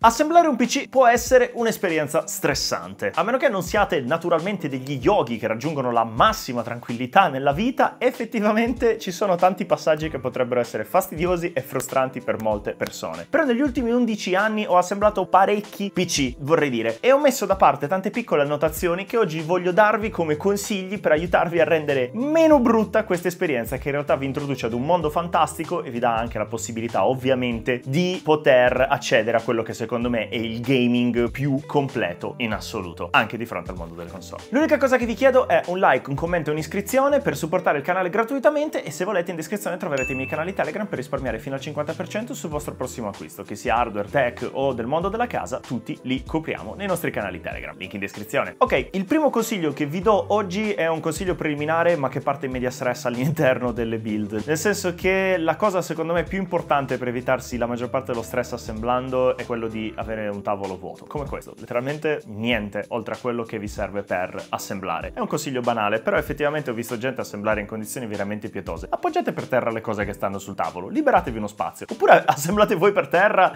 Assemblare un PC può essere un'esperienza stressante, a meno che non siate naturalmente degli yogi che raggiungono la massima tranquillità nella vita. Effettivamente ci sono tanti passaggi che potrebbero essere fastidiosi e frustranti per molte persone. Però negli ultimi 11 anni ho assemblato parecchi PC, vorrei dire, e ho messo da parte tante piccole annotazioni che oggi voglio darvi come consigli per aiutarvi a rendere meno brutta questa esperienza, che in realtà vi introduce ad un mondo fantastico e vi dà anche la possibilità, ovviamente, di poter accedere a quello che secondo me è il gaming più completo in assoluto, anche di fronte al mondo delle console. L'unica cosa che vi chiedo è un like, un commento e un'iscrizione per supportare il canale gratuitamente, e se volete in descrizione troverete i miei canali Telegram per risparmiare fino al 50% sul vostro prossimo acquisto, che sia hardware, tech o del mondo della casa. Tutti li copriamo nei nostri canali Telegram, link in descrizione. Ok, il primo consiglio che vi do oggi è un consiglio preliminare, ma che parte in media stress all'interno delle build, nel senso che la cosa secondo me più importante per evitarsi la maggior parte dello stress assemblando è quello di avere un tavolo vuoto, come questo, letteralmente niente oltre a quello che vi serve per assemblare. È un consiglio banale, però effettivamente ho visto gente assemblare in condizioni veramente pietose. Appoggiate per terra le cose che stanno sul tavolo, liberatevi uno spazio, oppure assemblate voi per terra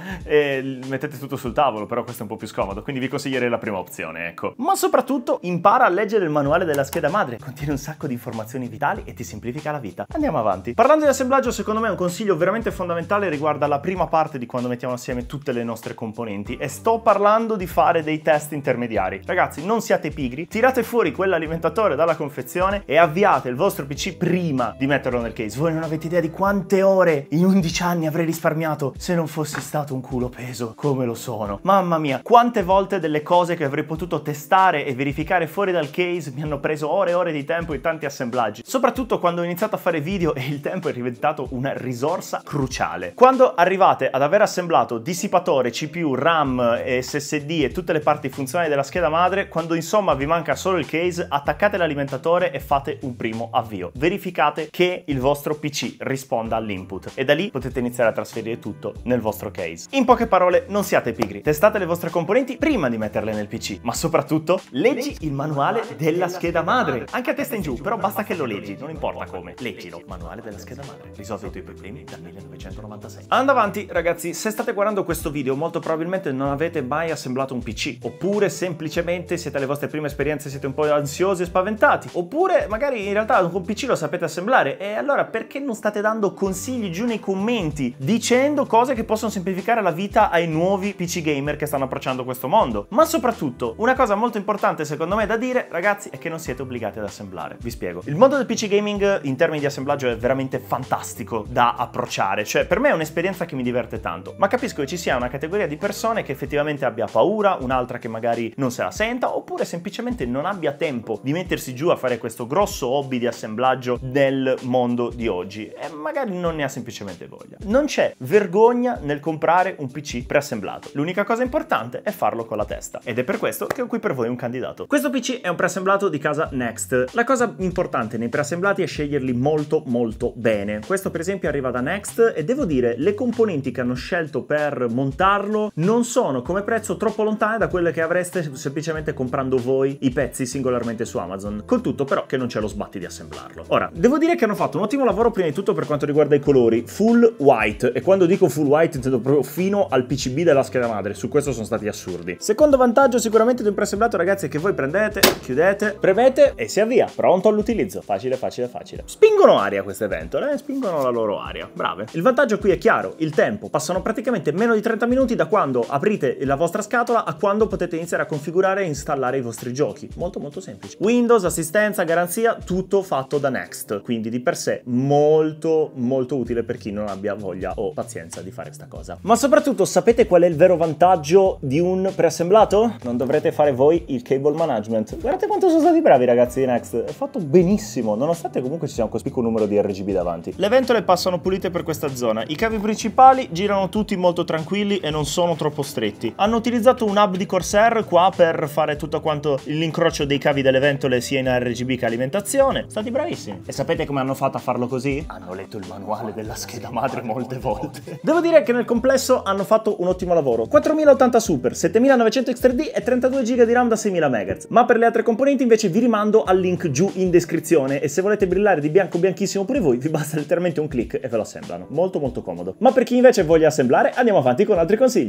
e mettete tutto sul tavolo, però questo è un po' più scomodo, quindi vi consiglierei la prima opzione, ecco. Ma soprattutto impara a leggere il manuale della scheda madre, contiene un sacco di informazioni vitali e ti semplifica la vita. Andiamo avanti. Parlando di assemblaggio, secondo me un consiglio veramente fondamentale riguarda la prima parte di quando mettiamo assieme tutte le nostre componenti, e sto parlando di fare dei test intermediari. Ragazzi, non siate pigri, tirate fuori quell'alimentatore dalla confezione e avviate il vostro PC prima di metterlo nel case. Voi non avete idea di quante ore in 11 anni avrei risparmiato se non fossi stato un culo peso come lo sono. Mamma mia, quante volte delle cose che avrei potuto testare e verificare fuori dal case mi hanno preso ore e ore di tempo in tanti assemblaggi, soprattutto quando ho iniziato a fare video e il tempo è diventato una risorsa cruciale. Quando arrivate ad aver assemblato dissipatore, CPU, RAM, SSD e tutte le parti funzionali della scheda madre, quando insomma vi manca solo il case, attaccate l'alimentatore e fate un primo avvio. Verificate che il vostro PC risponda all'input e da lì potete iniziare a trasferire tutto nel vostro case. In poche parole, non siate pigri, testate le vostre componenti prima di metterle nel PC, ma soprattutto leggi il manuale della scheda madre, anche a testa in giù, però basta che lo leggi, non importa come, leggilo. Manuale della scheda madre, risolvi i tuoi problemi dal 1996. Andando avanti, ragazzi, se state guardando questo video molto probabilmente non avete mai assemblato un PC, oppure semplicemente siete alle vostre prime esperienze, siete un po' ansiosi e spaventati, oppure magari in realtà un PC lo sapete assemblare, e allora perché non state dando consigli giù nei commenti dicendo cose che possono semplificare la vita ai nuovi PC gamer che stanno approcciando questo mondo? Ma soprattutto, una cosa molto importante secondo me da dire, ragazzi, è che non siete obbligati ad assemblare. Vi spiego. Il mondo del PC gaming in termini di assemblaggio è veramente fantastico da approcciare, cioè per me è un'esperienza che mi diverte tanto, ma capisco che ci sia una categoria di persone che effettivamente abbia paura, un'altra che magari non se la senta, oppure semplicemente non abbia tempo di mettersi giù a fare questo grosso hobby di assemblaggio nel mondo di oggi e magari non ne ha semplicemente voglia. Non c'è vergogna nel comprare un PC preassemblato, l'unica cosa importante è farlo con la testa, ed è per questo che ho qui per voi un candidato. Questo PC è un preassemblato di casa Next. La cosa importante nei preassemblati è sceglierli molto bene. Questo per esempio arriva da Next e devo dire le componenti che hanno scelto per montarlo non sono come prezzo troppo lontane da quelle che avreste semplicemente comprando voi i pezzi singolarmente su Amazon, col tutto però che non c'è lo sbatti di assemblarlo. Ora, devo dire che hanno fatto un ottimo lavoro prima di tutto per quanto riguarda i colori, full white, e quando dico full white intendo proprio fino al PCB della scheda madre, su questo sono stati assurdi. Secondo vantaggio sicuramente di un preassemblato, ragazzi, è che voi prendete, chiudete, premete e si avvia, pronto all'utilizzo, facile. Spingono aria queste ventole, spingono la loro aria, brave. Il vantaggio qui è chiaro, il tempo, passano praticamente meno di 30 minuti da quando aprite la vostra scatola a quando potete iniziare a configurare e installare i vostri giochi. Molto semplice. Windows, assistenza, garanzia, tutto fatto da Next, quindi di per sé molto utile per chi non abbia voglia o pazienza di fare sta cosa. Ma soprattutto sapete qual è il vero vantaggio di un preassemblato? Non dovrete fare voi il cable management. Guardate quanto sono stati bravi ragazzi di Next, è fatto benissimo, nonostante comunque ci sia un cospicuo numero di RGB davanti. Le ventole passano pulite per questa zona, i cavi principali girano tutti molto tranquilli e non sono troppo stretti. Hanno utilizzato un hub di Corsair qua per fare tutto quanto l'incrocio dei cavi delle ventole sia in RGB che alimentazione. Stati bravissimi. E sapete come hanno fatto a farlo così? Hanno letto il manuale della scheda madre molte volte. Devo dire che nel complesso hanno fatto un ottimo lavoro. 4080 Super, 7900 X3D e 32 GB di RAM da 6000 MHz. Ma per le altre componenti invece vi rimando al link giù in descrizione, e se volete brillare di bianco bianchissimo pure voi vi basta letteralmente un click e ve lo assemblano. Molto comodo. Ma per chi invece voglia assemblare andiamo avanti con altri consigli.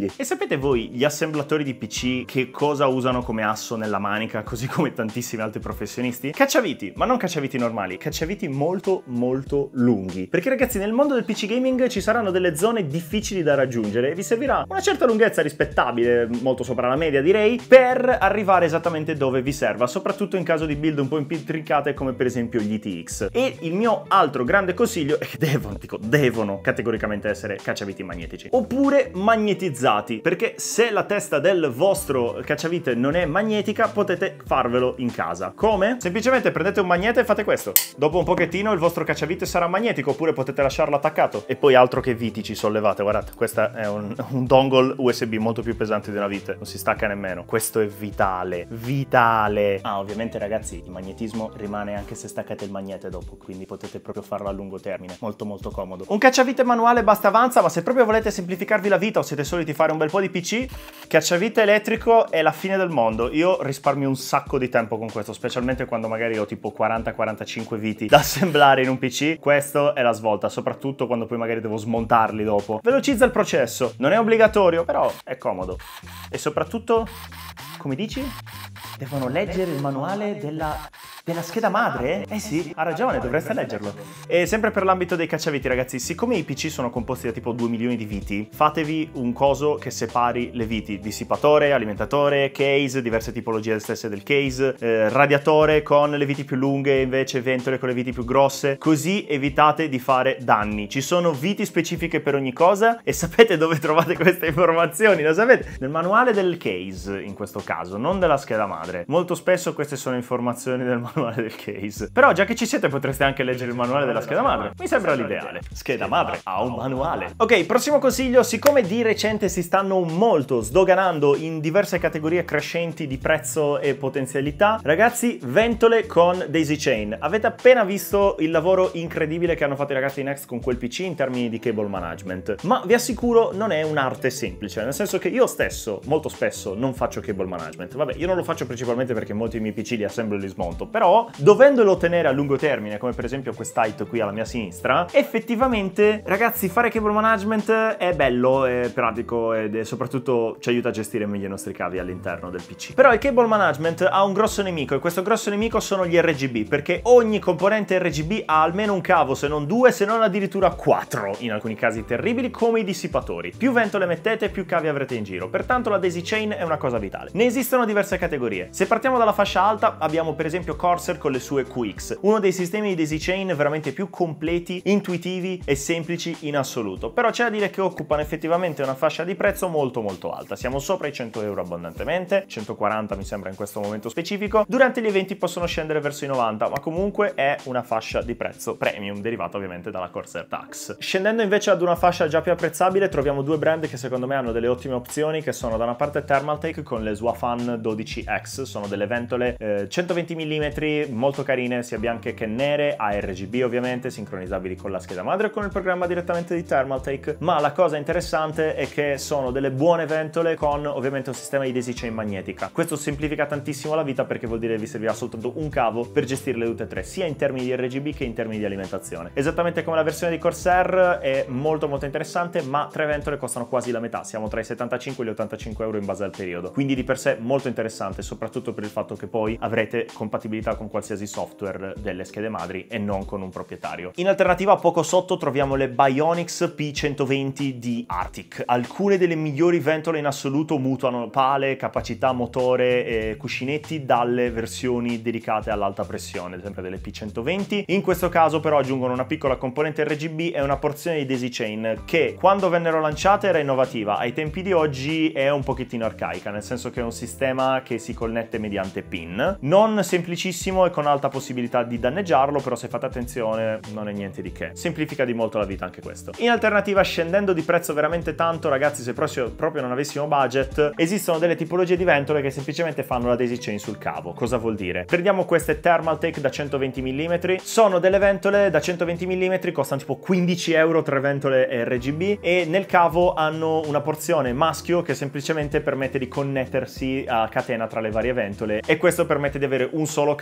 incredibili. E sapete voi, gli assemblatori di PC, che cosa usano come asso nella manica, così come tantissimi altri professionisti? Cacciaviti, ma non cacciaviti normali, cacciaviti molto molto lunghi. Perché ragazzi, nel mondo del PC gaming ci saranno delle zone difficili da raggiungere e vi servirà una certa lunghezza rispettabile, molto sopra la media direi, per arrivare esattamente dove vi serva, soprattutto in caso di build un po' più intricate come per esempio gli ITX. E il mio altro grande consiglio è che devono categoricamente essere cacciaviti magnetici oppure magnetizzati, perché se la testa del vostro cacciavite non è magnetica potete farvelo in casa. Come? Semplicemente prendete un magnete e fate questo. Dopo un pochettino il vostro cacciavite sarà magnetico, oppure potete lasciarlo attaccato. E poi altro che viti ci sollevate, guardate, questo è un dongle USB molto più pesante di una vite, non si stacca nemmeno. Questo è vitale, vitale. Ah, ovviamente ragazzi, il magnetismo rimane anche se staccate il magnete dopo, quindi potete proprio farlo a lungo termine, molto molto comodo. Un cacciavite manuale basta avanza, ma se proprio volete semplificarvi la vita o siete soliti fare un bel po' di PC, cacciavite elettrico è la fine del mondo. Io risparmio un sacco di tempo con questo, specialmente quando magari ho tipo 40-45 viti da assemblare in un PC. Questo è la svolta, soprattutto quando poi magari devo smontarli dopo. Velocizza il processo, non è obbligatorio, però è comodo. E soprattutto, come dici? Devono leggere il manuale della scheda madre? Eh sì, ha ragione, dovreste leggerlo. E sempre per l'ambito dei cacciaviti ragazzi, siccome i PC sono composti da tipo 2 milioni di viti, fatevi un coso che separi le viti: dissipatore, alimentatore, case, diverse tipologie stesse del case, radiatore con le viti più lunghe, invece ventole con le viti più grosse, così evitate di fare danni. Ci sono viti specifiche per ogni cosa e sapete dove trovate queste informazioni? Lo sapete? Nel manuale del case, in questo caso, non della scheda madre. Molto spesso queste sono informazioni del manuale del case. Però già che ci siete potreste anche leggere il manuale della scheda madre. Mi sembra l'ideale. Scheda madre ha un manuale. Ok, prossimo consiglio. Siccome di recente si stanno molto sdoganando in diverse categorie crescenti di prezzo e potenzialità, ragazzi, ventole con daisy chain. Avete appena visto il lavoro incredibile che hanno fatto i ragazzi di Next con quel PC in termini di cable management, ma vi assicuro non è un'arte semplice, nel senso che io stesso molto spesso non faccio cable management. Vabbè, io non lo faccio principalmente perché molti dei miei PC li assemblo e li smonto, però dovendolo tenere a lungo termine, come per esempio quest'height qui alla mia sinistra, effettivamente ragazzi fare cable management è bello, è pratico ed soprattutto ci aiuta a gestire meglio i nostri cavi all'interno del PC. Però il cable management ha un grosso nemico, e questo grosso nemico sono gli RGB, perché ogni componente RGB ha almeno un cavo, se non due, se non addirittura 4 in alcuni casi terribili, come i dissipatori. Più ventole mettete, più cavi avrete in giro, pertanto la daisy chain è una cosa vitale. Ne esistono diverse categorie. Se partiamo dalla fascia alta abbiamo per esempio Corsair con le sue QX, uno dei sistemi di daisy chain veramente più completi, intuitivi e semplici in assoluto. Però c'è da dire che occupano effettivamente una fascia di prezzo molto molto alta. Siamo sopra i 100 euro abbondantemente, 140 mi sembra in questo momento specifico. Durante gli eventi possono scendere verso i 90, ma comunque è una fascia di prezzo premium derivata ovviamente dalla Corsair Tax. Scendendo invece ad una fascia già più apprezzabile troviamo due brand che secondo me hanno delle ottime opzioni, che sono da una parte Thermaltake con le Swafan 12X, sono delle ventole 120 mm molto carine, sia bianche che nere, a RGB ovviamente, sincronizzabili con la scheda madre e con il programma direttamente di Thermaltake. Ma la cosa interessante è che sono delle buone ventole con ovviamente un sistema di daisy chain magnetica. Questo semplifica tantissimo la vita, perché vuol dire che vi servirà soltanto un cavo per gestirle tutte e tre, sia in termini di RGB che in termini di alimentazione. Esattamente come la versione di Corsair, è molto molto interessante, ma tre ventole costano quasi la metà, siamo tra i 75 e gli 85 euro in base al periodo, quindi di per sé molto interessante, soprattutto per il fatto che poi avrete compatibilità con qualsiasi software delle schede madri e non con un proprietario. In alternativa, poco sotto troviamo le Bionix P120 di Arctic. Alcune delle migliori ventole in assoluto mutuano pale, capacità motore e cuscinetti dalle versioni dedicate all'alta pressione, sempre delle P120. In questo caso però aggiungono una piccola componente RGB e una porzione di daisy chain che quando vennero lanciate era innovativa, ai tempi di oggi è un pochettino arcaica, nel senso che è un sistema che si connette mediante pin, non semplicissimo e con alta possibilità di danneggiarlo, però se fate attenzione non è niente di che. Semplifica di molto la vita anche questo. In alternativa, scendendo di prezzo veramente tanto, ragazzi, se proprio non avessimo budget, esistono delle tipologie di ventole che semplicemente fanno la daisy chain sul cavo. Cosa vuol dire? Prendiamo queste Thermaltake da 120 mm, sono delle ventole da 120 mm, costano tipo 15 euro, tre ventole RGB, e nel cavo hanno una porzione maschio che semplicemente permette di connettersi a catena tra le varie ventole, e questo permette di avere un solo cavo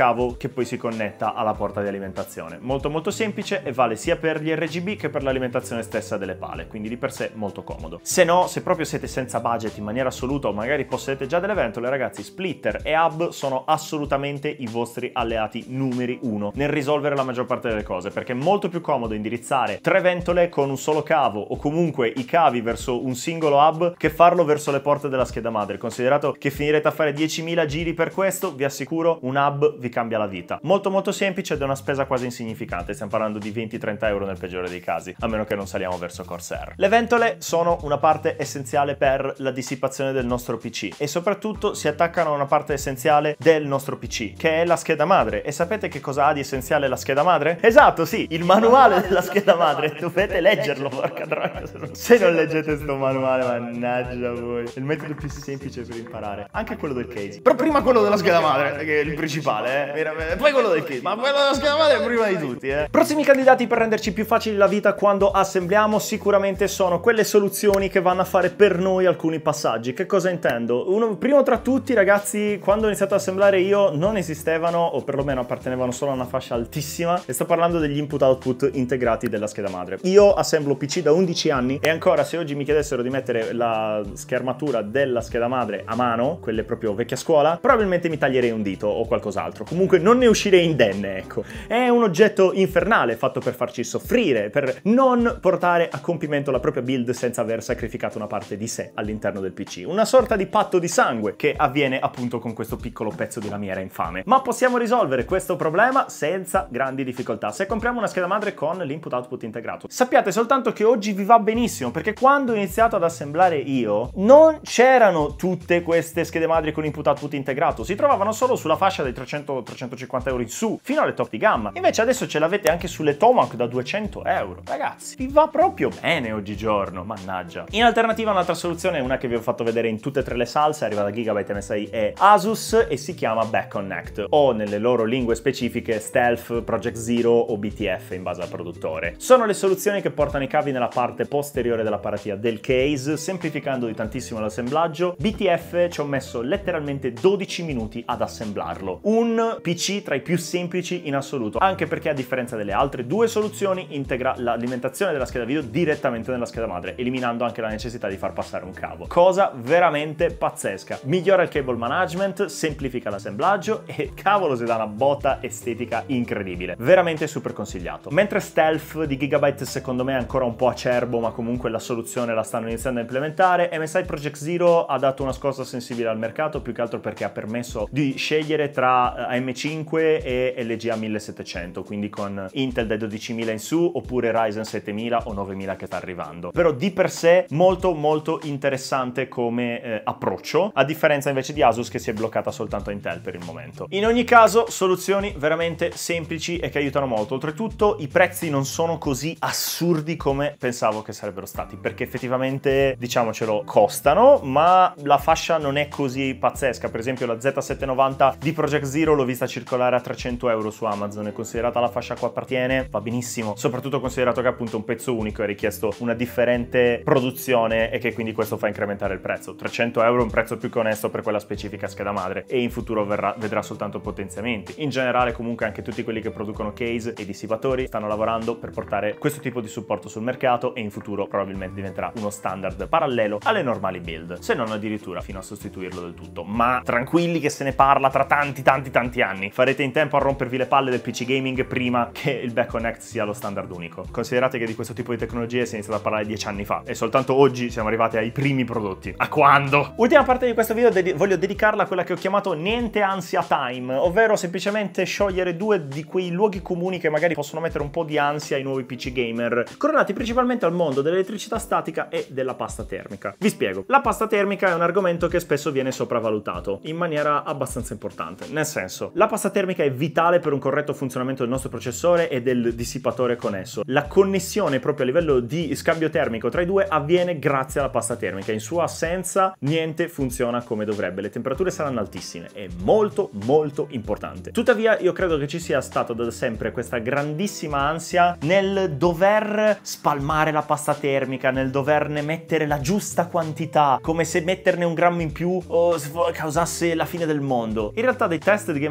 cavo che poi si connetta alla porta di alimentazione. Molto molto semplice e vale sia per gli RGB che per l'alimentazione stessa delle pale, quindi di per sé molto comodo. Se no, se proprio siete senza budget in maniera assoluta o magari possedete già delle ventole, ragazzi, splitter e hub sono assolutamente i vostri alleati numeri uno nel risolvere la maggior parte delle cose, perché è molto più comodo indirizzare 3 ventole con un solo cavo o comunque i cavi verso un singolo hub che farlo verso le porte della scheda madre. Considerato che finirete a fare 10.000 giri per questo, vi assicuro un hub vi cambia la vita. Molto molto semplice ed è una spesa quasi insignificante, stiamo parlando di 20-30 euro nel peggiore dei casi, a meno che non saliamo verso Corsair. Le ventole sono una parte essenziale per la dissipazione del nostro PC e soprattutto si attaccano a una parte essenziale del nostro PC, che è la scheda madre. E sapete che cosa ha di essenziale la scheda madre? Esatto, sì, il manuale della scheda madre. Dovete leggerlo, porca troia. Se non leggete sto manuale, mannaggia voi. È il metodo più semplice per imparare. Anche quello del case. Però prima quello della scheda madre, che è il principale, poi quello del case. Ma quello della scheda madre è prima di tutti, Prossimi candidati per renderci più facile la vita quando assembliamo sicuramente sono quelle soluzioni che vanno a fare per noi alcuni passaggi. Che cosa intendo? Primo tra tutti, ragazzi, quando ho iniziato ad assemblare io non esistevano, o perlomeno appartenevano solo a una fascia altissima, e sto parlando degli input-output integrati della scheda madre. Io assemblo PC da 11 anni e ancora se oggi mi chiedessero di mettere la schermatura della scheda madre a mano, quelle proprio vecchia scuola, probabilmente mi taglierei un dito o qualcos'altro. Comunque non ne uscirei indenne, ecco. È un oggetto infernale fatto per farci soffrire, per non portare a compimento la propria build senza aver sacrificato una parte di sé all'interno del PC. Una sorta di patto di sangue che avviene appunto con questo piccolo pezzo di lamiera infame. Ma possiamo risolvere questo problema senza grandi difficoltà se compriamo una scheda madre con l'input-output integrato. Sappiate soltanto che oggi vi va benissimo, perché quando ho iniziato ad assemblare io non c'erano tutte queste schede madri con input-output integrato, si trovavano solo sulla fascia dei 300-350 euro in su, fino alle top di gamma. Invece adesso ce l'avete anche sulle Tomahawk da 200 euro. Ragazzi, vi va proprio bene oggigiorno, mannaggia. In alternativa un'altra soluzione è una che vi ho fatto vedere in tutte e tre le salse, arriva da Gigabyte MSI e Asus e si chiama Back Connect, o nelle loro lingue specifiche Stealth, Project Zero o BTF in base al produttore. Sono le soluzioni che portano i cavi nella parte posteriore della paratia del case, semplificando di tantissimo l'assemblaggio. BTF ci ho messo letteralmente 12 minuti ad assemblarlo. Un PC tra i più semplici in assoluto, anche perché a differenza delle altre due soluzioni integra l'alimentazione della scheda video direttamente nella scheda madre, eliminando anche la necessità di far passare un cavo. Cosa veramente pazzesca. Migliora il cable management, semplifica l'assemblaggio e cavolo se dà una botta estetica incredibile. Veramente super consigliato. Mentre Stealth di Gigabyte secondo me è ancora un po' acerbo, ma comunque la soluzione la stanno iniziando a implementare, MSI Project Zero ha dato una scossa sensibile al mercato, più che altro perché ha permesso di scegliere tra AM5 e LGA 1700, quindi con Intel dai 12000 in su oppure Ryzen 7000 o 9000 che sta arrivando. Però di per sé molto molto interessante come approccio, a differenza invece di Asus che si è bloccata soltanto a Intel per il momento. In ogni caso soluzioni veramente semplici e che aiutano molto. Oltretutto i prezzi non sono così assurdi come pensavo che sarebbero stati, perché effettivamente, diciamocelo, costano, ma la fascia non è così pazzesca. Per esempio la Z790 di Project Zero l'ho vista circolare a 300 euro su Amazon e considerata la fascia a cui appartiene va benissimo, soprattutto considerato che appunto un pezzo unico è richiesto una differente produzione e che quindi questo fa incrementare il prezzo. 300 euro è un prezzo più che onesto per quella specifica scheda madre e in futuro vedrà soltanto potenziamenti. In generale comunque anche tutti quelli che producono case e dissipatori stanno lavorando per portare questo tipo di supporto sul mercato e in futuro probabilmente diventerà uno standard parallelo alle normali build, se non addirittura fino a sostituirlo del tutto. Ma tranquilli che se ne parla tra tanti anni. Farete in tempo a rompervi le palle del PC gaming prima che il Back Connect sia lo standard unico. Considerate che di questo tipo di tecnologie si è iniziato a parlare 10 anni fa e soltanto oggi siamo arrivati ai primi prodotti. A quando? Ultima parte di questo video voglio dedicarla a quella che ho chiamato niente ansia time, ovvero semplicemente sciogliere due di quei luoghi comuni che magari possono mettere un po' di ansia ai nuovi PC gamer, correlati principalmente al mondo dell'elettricità statica e della pasta termica. Vi spiego. La pasta termica è un argomento che spesso viene sopravvalutato in maniera abbastanza importante, nel senso, la pasta termica è vitale per un corretto funzionamento del nostro processore e del dissipatore con esso. La connessione proprio a livello di scambio termico tra i due avviene grazie alla pasta termica. In sua assenza niente funziona come dovrebbe, le temperature saranno altissime, è molto importante. Tuttavia io credo che ci sia stata da sempre questa grandissima ansia nel dover spalmare la pasta termica, nel doverne mettere la giusta quantità, come se metterne un grammo in più o causasse la fine del mondo. In realtà dei test di Gamer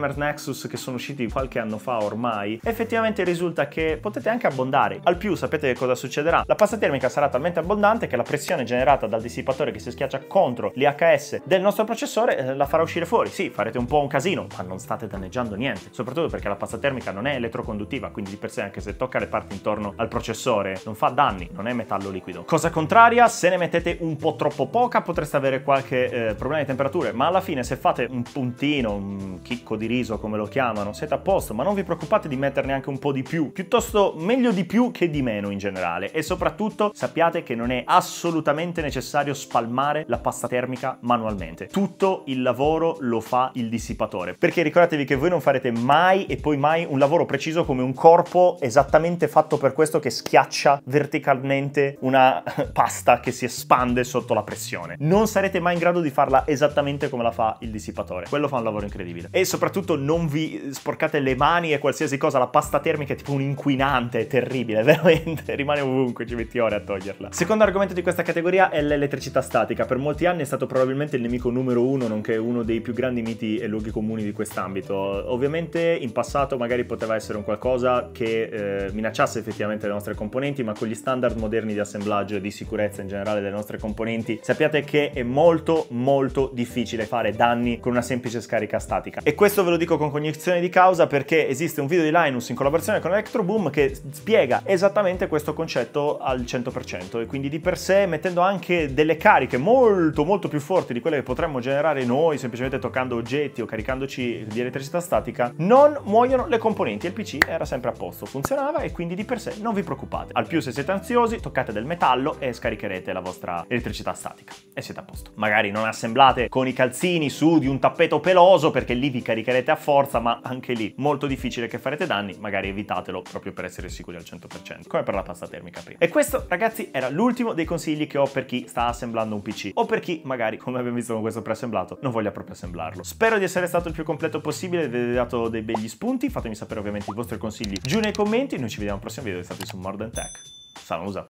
Gamer Nexus che sono usciti qualche anno fa ormai, effettivamente risulta che potete anche abbondare. Al più sapete che cosa succederà? La pasta termica sarà talmente abbondante che la pressione generata dal dissipatore che si schiaccia contro l'IHS del nostro processore la farà uscire fuori. Sì, farete un po' un casino, ma non state danneggiando niente, soprattutto perché la pasta termica non è elettroconduttiva, quindi di per sé anche se tocca le parti intorno al processore non fa danni, non è metallo liquido. Cosa contraria, se ne mettete un po' troppo poca potreste avere qualche problema di temperature, ma alla fine se fate un puntino, un chicco di riso come lo chiamano, siete a posto, ma non vi preoccupate di metterne anche un po' di più, piuttosto meglio di più che di meno in generale. E soprattutto sappiate che non è assolutamente necessario spalmare la pasta termica manualmente, tutto il lavoro lo fa il dissipatore, perché ricordatevi che voi non farete mai e poi mai un lavoro preciso come un corpo esattamente fatto per questo che schiaccia verticalmente una pasta che si espande sotto la pressione. Non sarete mai in grado di farla esattamente come la fa il dissipatore, quello fa un lavoro incredibile. E soprattutto non vi sporcate le mani e qualsiasi cosa, la pasta termica è tipo un inquinante, è terribile, veramente, rimane ovunque, ci metti ore a toglierla. Secondo argomento di questa categoria è l'elettricità statica. Per molti anni è stato probabilmente il nemico numero uno, nonché uno dei più grandi miti e luoghi comuni di quest'ambito. Ovviamente in passato magari poteva essere un qualcosa che minacciasse effettivamente le nostre componenti, ma con gli standard moderni di assemblaggio e di sicurezza in generale delle nostre componenti sappiate che è molto difficile fare danni con una semplice scarica statica. E questo ve lo dico con cognizione di causa perché esiste un video di Linus in collaborazione con Electroboom che spiega esattamente questo concetto al 100%, e quindi di per sé, mettendo anche delle cariche molto più forti di quelle che potremmo generare noi semplicemente toccando oggetti o caricandoci di elettricità statica, non muoiono le componenti e il PC era sempre a posto, funzionava, e quindi di per sé non vi preoccupate. Al più, se siete ansiosi, toccate del metallo e scaricherete la vostra elettricità statica e siete a posto. Magari non assemblate con i calzini su di un tappeto peloso perché lì vi caricherete a forza, ma anche lì molto difficile che farete danni, magari evitatelo proprio per essere sicuri al 100%, come per la pasta termica prima. E questo, ragazzi, era l'ultimo dei consigli che ho per chi sta assemblando un PC o per chi magari, come abbiamo visto con questo preassemblato, non voglia proprio assemblarlo. Spero di essere stato il più completo possibile e vi aver dato dei begli spunti. Fatemi sapere ovviamente i vostri consigli giù nei commenti. Noi ci vediamo al prossimo video. Siete stati su More Than Tech. Salusa!